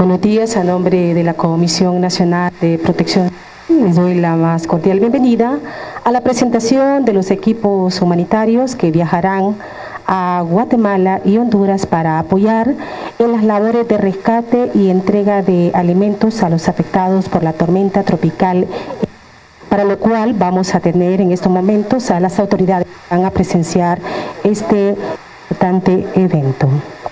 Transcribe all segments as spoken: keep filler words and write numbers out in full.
Buenos días, a nombre de la Comisión Nacional de Protección les doy la más cordial bienvenida a la presentación de los equipos humanitarios que viajarán a Guatemala y Honduras para apoyar en las labores de rescate y entrega de alimentos a los afectados por la tormenta tropical, para lo cual vamos a tener en estos momentos a las autoridades que van a presenciar este importante evento.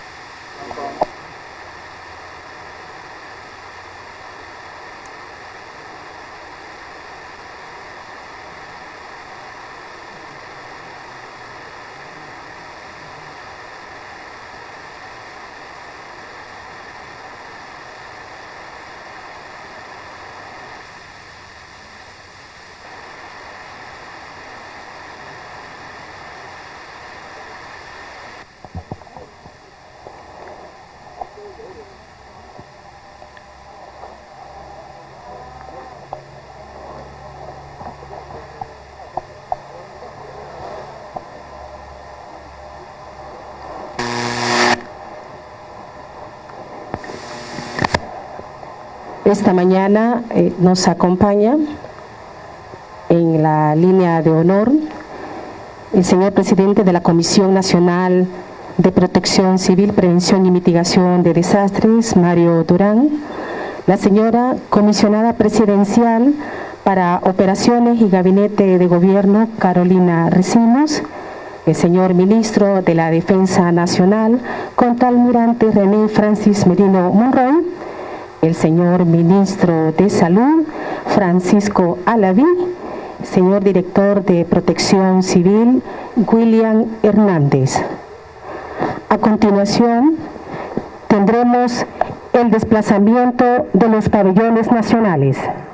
Esta mañana eh, nos acompaña en la línea de honor el señor presidente de la Comisión Nacional de Protección Civil, Prevención y Mitigación de Desastres, Mario Durán, la señora comisionada presidencial para Operaciones y Gabinete de Gobierno, Carolina Recinos, el señor ministro de la Defensa Nacional, contraalmirante René Francis Merino Monroy, el señor ministro de Salud, Francisco Alaví, señor director de Protección Civil, William Hernández. A continuación, tendremos el desplazamiento de los pabellones nacionales.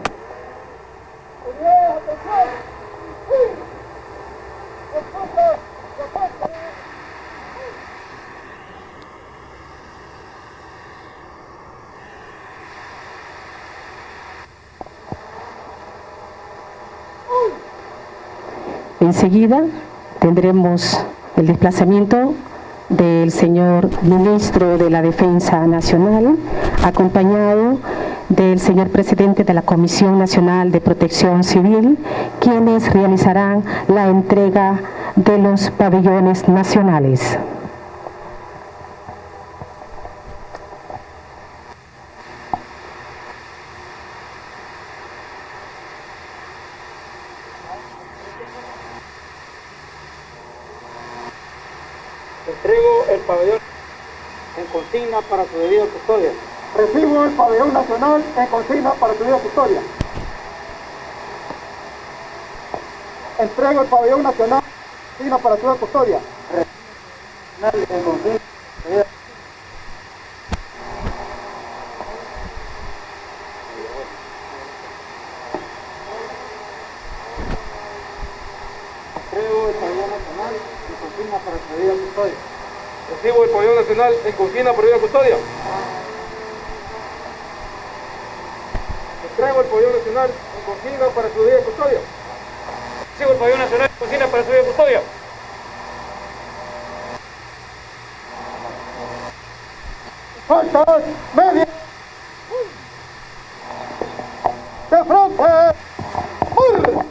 Enseguida tendremos el desplazamiento del señor ministro de la Defensa Nacional, acompañado del señor presidente de la Comisión Nacional de Protección Civil, quienes realizarán la entrega de los pabellones nacionales. Entrego el pabellón en consigna para su debida custodia. Recibo el pabellón nacional en consigna para su debida custodia. Entrego el pabellón nacional en consigna para su debida custodia. En consigna. Entrego el pabellón nacional en consigna para su debida custodia. Recibo el pabellón nacional en consigna para su debida custodia. Entrego el pabellón nacional en consigna para su debida custodia. Recibo el pabellón nacional en consigna para su debida custodia. Faltas medias de frente. ¡Mur!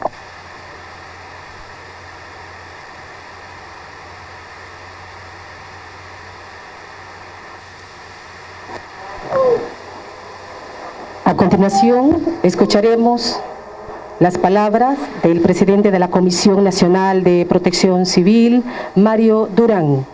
A continuación, escucharemos las palabras del presidente de la Comisión Nacional de Protección Civil, Mario Durán.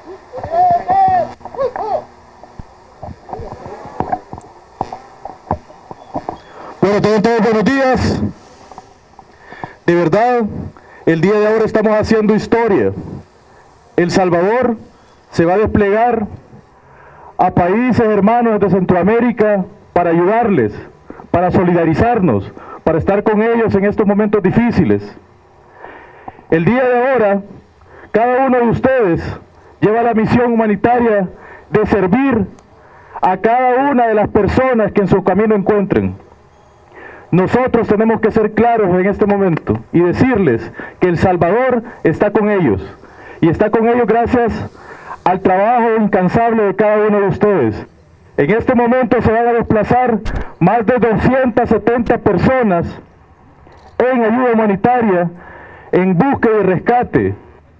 Bueno, tengan todos buenos días. De verdad, el día de ahora estamos haciendo historia. El Salvador se va a desplegar a países hermanos de Centroamérica para ayudarles, para solidarizarnos, para estar con ellos en estos momentos difíciles. El día de ahora, cada uno de ustedes lleva la misión humanitaria de servir a cada una de las personas que en su camino encuentren. Nosotros tenemos que ser claros en este momento y decirles que El Salvador está con ellos, y está con ellos gracias al trabajo incansable de cada uno de ustedes. En este momento se van a desplazar más de doscientas setenta personas en ayuda humanitaria, en búsqueda y rescate.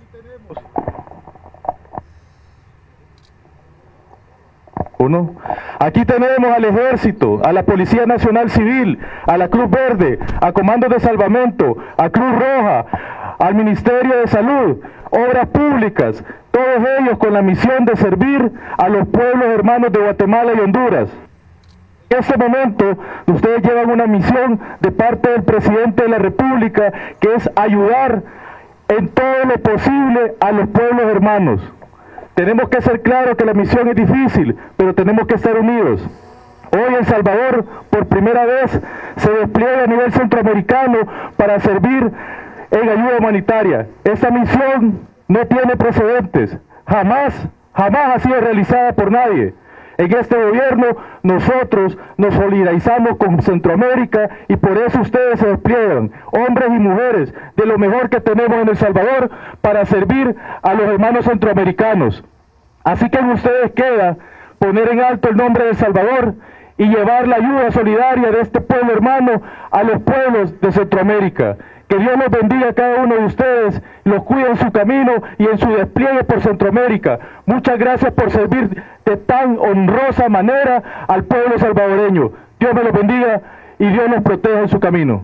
Uno. Aquí tenemos al Ejército, a la Policía Nacional Civil, a la Cruz Verde, a Comandos de Salvamento, a Cruz Roja, al Ministerio de Salud, Obras Públicas, todos ellos con la misión de servir a los pueblos hermanos de Guatemala y Honduras. En este momento, ustedes llevan una misión de parte del Presidente de la República, que es ayudar en todo lo posible a los pueblos hermanos. Tenemos que ser claros que la misión es difícil, pero tenemos que estar unidos. Hoy El Salvador, por primera vez, se despliega a nivel centroamericano para servir en ayuda humanitaria. Esta misión no tiene precedentes, jamás, jamás ha sido realizada por nadie. En este gobierno nosotros nos solidarizamos con Centroamérica y por eso ustedes se despliegan, hombres y mujeres, de lo mejor que tenemos en El Salvador para servir a los hermanos centroamericanos. Así que en ustedes queda poner en alto el nombre de El Salvador y llevar la ayuda solidaria de este pueblo hermano a los pueblos de Centroamérica. Que Dios los bendiga a cada uno de ustedes, los cuide en su camino y en su despliegue por Centroamérica. Muchas gracias por servir de tan honrosa manera al pueblo salvadoreño. Dios me los bendiga y Dios los proteja en su camino.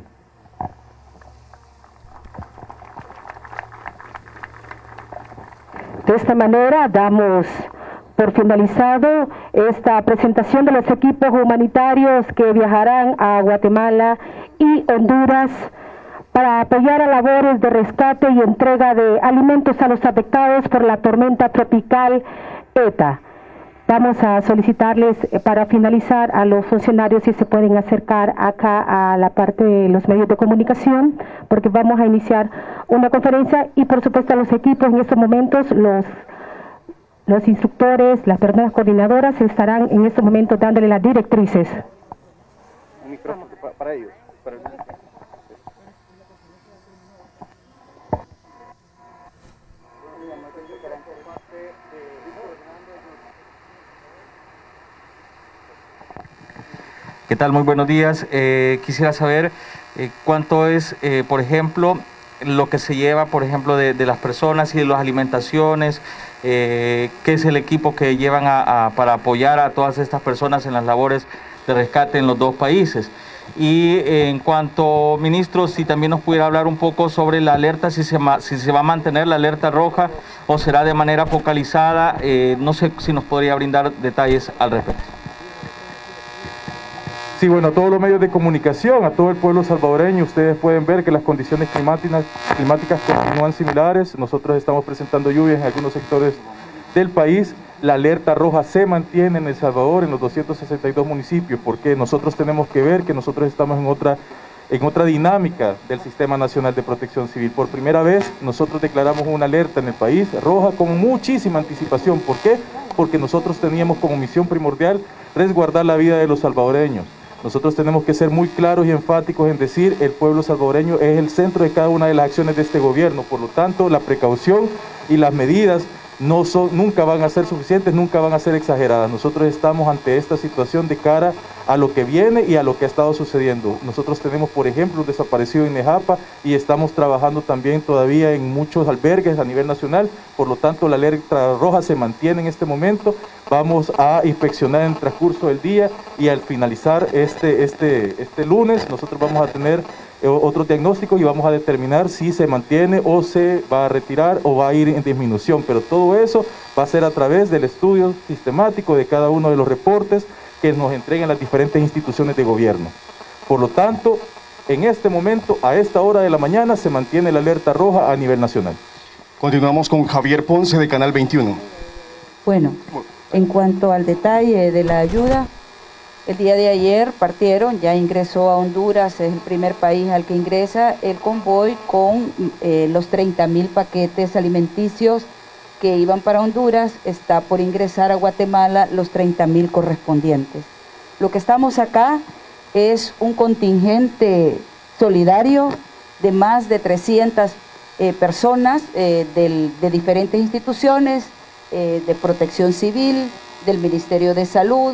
De esta manera damos por finalizado esta presentación de los equipos humanitarios que viajarán a Guatemala y Honduras para apoyar a labores de rescate y entrega de alimentos a los afectados por la tormenta tropical ETA. Vamos a solicitarles para finalizar a los funcionarios si se pueden acercar acá a la parte de los medios de comunicación, porque vamos a iniciar una conferencia y por supuesto a los equipos en estos momentos, los, los instructores, las personas coordinadoras estarán en estos momentos dándole las directrices. Un micrófono para ellos. Para el... ¿Qué tal? Muy buenos días. Eh, quisiera saber eh, cuánto es, eh, por ejemplo, lo que se lleva, por ejemplo, de, de las personas y de las alimentaciones, eh, qué es el equipo que llevan a, a, para apoyar a todas estas personas en las labores de rescate en los dos países. Y eh, en cuanto, ministro, si también nos pudiera hablar un poco sobre la alerta, si se, si se va a mantener la alerta roja o será de manera focalizada, eh, no sé si nos podría brindar detalles al respecto. Sí, bueno, a todos los medios de comunicación, a todo el pueblo salvadoreño, ustedes pueden ver que las condiciones climáticas, climáticas continúan similares. Nosotros estamos presentando lluvias en algunos sectores del país. La alerta roja se mantiene en El Salvador, en los doscientos sesenta y dos municipios, porque nosotros tenemos que ver que nosotros estamos en otra, en otra dinámica del Sistema Nacional de Protección Civil. Por primera vez, nosotros declaramos una alerta en el país roja con muchísima anticipación. ¿Por qué? Porque nosotros teníamos como misión primordial resguardar la vida de los salvadoreños. Nosotros tenemos que ser muy claros y enfáticos en decir el pueblo salvadoreño es el centro de cada una de las acciones de este gobierno. Por lo tanto, la precaución y las medidas no son, nunca van a ser suficientes, nunca van a ser exageradas. Nosotros estamos ante esta situación de cara a lo que viene y a lo que ha estado sucediendo. Nosotros tenemos, por ejemplo, un desaparecido en Nejapa y estamos trabajando también todavía en muchos albergues a nivel nacional. Por lo tanto, la alerta roja se mantiene en este momento. Vamos a inspeccionar en el transcurso del día y al finalizar este, este, este lunes nosotros vamos a tener otro diagnóstico y vamos a determinar si se mantiene o se va a retirar o va a ir en disminución. Pero todo eso va a ser a través del estudio sistemático de cada uno de los reportes que nos entreguen las diferentes instituciones de gobierno. Por lo tanto, en este momento, a esta hora de la mañana, se mantiene la alerta roja a nivel nacional. Continuamos con Javier Ponce de Canal veintiuno. Bueno, en cuanto al detalle de la ayuda, el día de ayer partieron, ya ingresó a Honduras, es el primer país al que ingresa el convoy con eh, los treinta mil paquetes alimenticios que iban para Honduras. Está por ingresar a Guatemala los treinta mil correspondientes. Lo que estamos acá es un contingente solidario de más de trescientas eh, personas eh, del, de diferentes instituciones, eh, de protección civil, del Ministerio de Salud,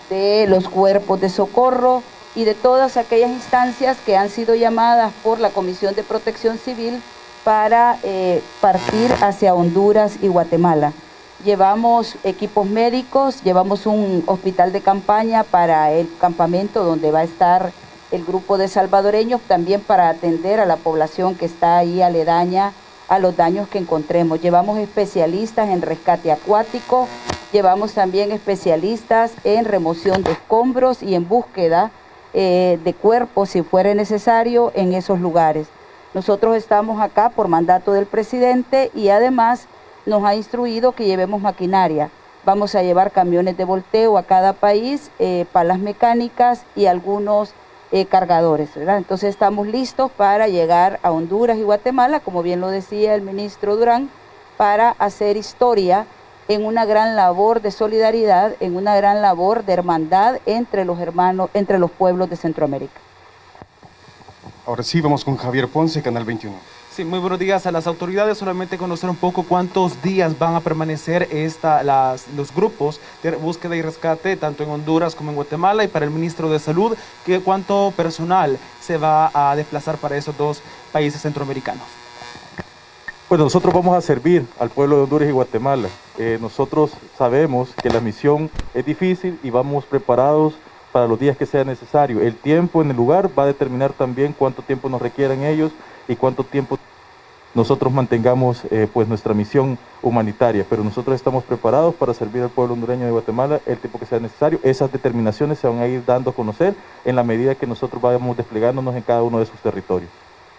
de los cuerpos de socorro y de todas aquellas instancias que han sido llamadas por la Comisión de Protección Civil para eh, partir hacia Honduras y Guatemala. Llevamos equipos médicos, llevamos un hospital de campaña para el campamento donde va a estar el grupo de salvadoreños, también para atender a la población que está ahí aledaña a los daños que encontremos. Llevamos especialistas en rescate acuático, llevamos también especialistas en remoción de escombros y en búsqueda eh, de cuerpos, si fuera necesario, en esos lugares. Nosotros estamos acá por mandato del presidente y además nos ha instruido que llevemos maquinaria. Vamos a llevar camiones de volteo a cada país, eh, palas mecánicas y algunos eh, cargadores, ¿verdad? Entonces estamos listos para llegar a Honduras y Guatemala, como bien lo decía el ministro Durán, para hacer historia en una gran labor de solidaridad, en una gran labor de hermandad entre los hermanos, entre los pueblos de Centroamérica. Ahora sí, vamos con Javier Ponce, Canal veintiuno. Sí, muy buenos días a las autoridades. Solamente conocer un poco cuántos días van a permanecer esta, las, los grupos de búsqueda y rescate, tanto en Honduras como en Guatemala, y para el ministro de Salud, que cuánto personal se va a desplazar para esos dos países centroamericanos. Bueno, nosotros vamos a servir al pueblo de Honduras y Guatemala. Eh, nosotros sabemos que la misión es difícil y vamos preparados para los días que sea necesario. El tiempo en el lugar va a determinar también cuánto tiempo nos requieran ellos y cuánto tiempo nosotros mantengamos eh, pues nuestra misión humanitaria, pero nosotros estamos preparados para servir al pueblo hondureño de Guatemala el tiempo que sea necesario. Esas determinaciones se van a ir dando a conocer en la medida que nosotros vayamos desplegándonos en cada uno de sus territorios.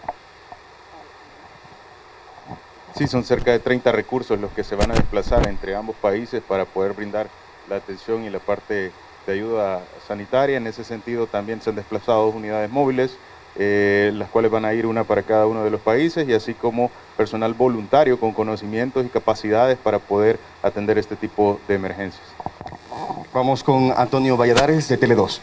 Sí, son cerca de treinta recursos los que se van a desplazar entre ambos países para poder brindar la atención y la parte de ayuda sanitaria. En ese sentido también se han desplazado dos unidades móviles, Eh, las cuales van a ir una para cada uno de los países, y así como personal voluntario con conocimientos y capacidades para poder atender este tipo de emergencias. Vamos con Antonio Valladares de Tele dos.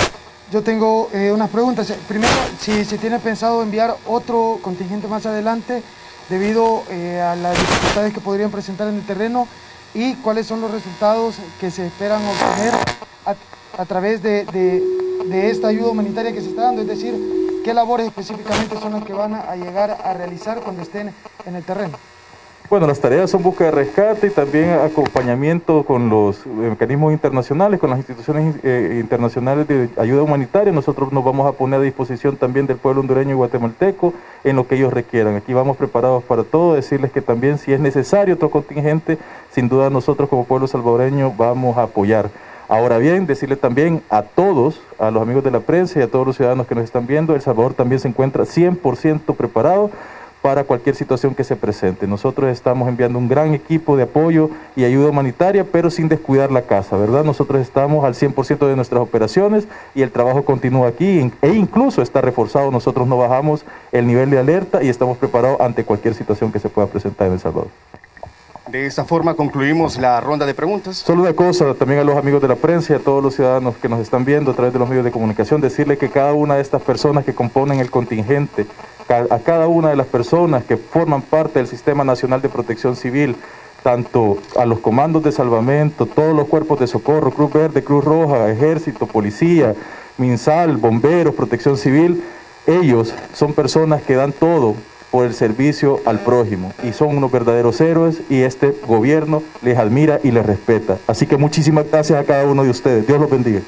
Yo tengo eh, unas preguntas. Primero, si se tiene pensado enviar otro contingente más adelante debido eh, a las dificultades que podrían presentar en el terreno, y cuáles son los resultados que se esperan obtener a, a través de, de, de esta ayuda humanitaria que se está dando, es decir, ¿qué labores específicamente son las que van a llegar a realizar cuando estén en el terreno? Bueno, las tareas son búsqueda de rescate y también acompañamiento con los mecanismos internacionales, con las instituciones eh, internacionales de ayuda humanitaria. Nosotros nos vamos a poner a disposición también del pueblo hondureño y guatemalteco en lo que ellos requieran. Aquí vamos preparados para todo, decirles que también si es necesario otro contingente, sin duda nosotros como pueblo salvadoreño vamos a apoyar. Ahora bien, decirle también a todos, a los amigos de la prensa y a todos los ciudadanos que nos están viendo, El Salvador también se encuentra cien por ciento preparado para cualquier situación que se presente. Nosotros estamos enviando un gran equipo de apoyo y ayuda humanitaria, pero sin descuidar la casa, ¿verdad? Nosotros estamos al cien por ciento de nuestras operaciones y el trabajo continúa aquí, e incluso está reforzado. Nosotros no bajamos el nivel de alerta y estamos preparados ante cualquier situación que se pueda presentar en El Salvador. De esta forma concluimos la ronda de preguntas. Solo una cosa, también a los amigos de la prensa y a todos los ciudadanos que nos están viendo a través de los medios de comunicación, decirle que cada una de estas personas que componen el contingente, a cada una de las personas que forman parte del Sistema Nacional de Protección Civil, tanto a los comandos de salvamento, todos los cuerpos de socorro, Cruz Verde, Cruz Roja, Ejército, Policía, MinSal, Bomberos, Protección Civil, ellos son personas que dan todo por el servicio al prójimo y son unos verdaderos héroes, y este gobierno les admira y les respeta. Así que muchísimas gracias a cada uno de ustedes. Dios los bendiga.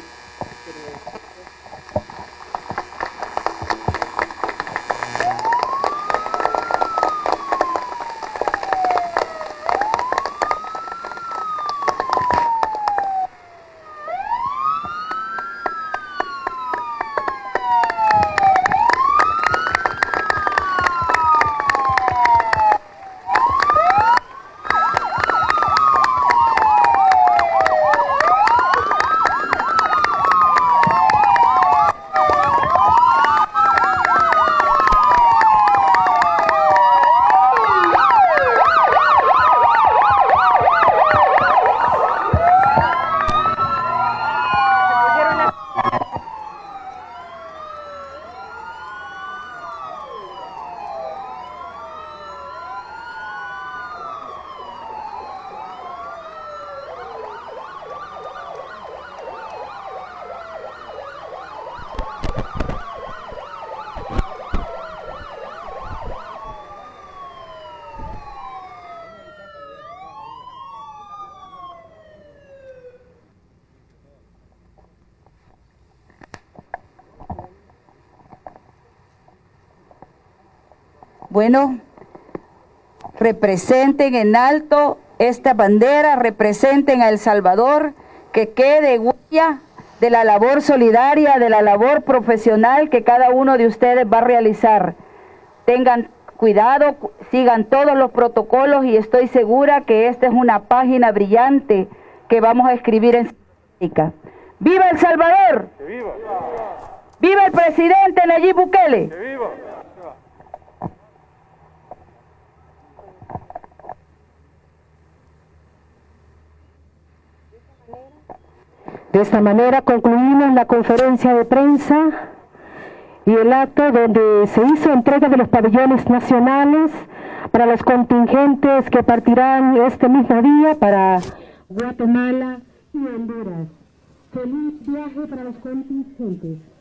bueno, representen en alto esta bandera, representen a El Salvador, que quede huella de la labor solidaria, de la labor profesional que cada uno de ustedes va a realizar. Tengan cuidado, sigan todos los protocolos y estoy segura que esta es una página brillante que vamos a escribir en Centroamérica. ¡Viva El Salvador! ¡Que viva! ¡Viva el presidente Nayib Bukele! ¡Que viva! De esta manera concluimos la conferencia de prensa y el acto donde se hizo entrega de los pabellones nacionales para los contingentes que partirán este mismo día para Guatemala y Honduras. Feliz viaje para los contingentes.